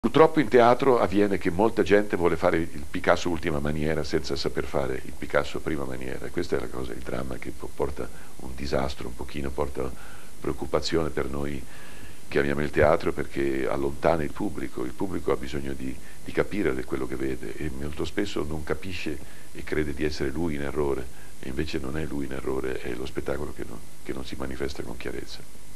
Purtroppo in teatro avviene che molta gente vuole fare il Picasso ultima maniera senza saper fare il Picasso prima maniera, e questa è la cosa, il dramma che porta un disastro, un pochino porta preoccupazione per noi che amiamo il teatro, perché allontana il pubblico ha bisogno di capire quello che vede e molto spesso non capisce e crede di essere lui in errore, e invece non è lui in errore, è lo spettacolo che non si manifesta con chiarezza.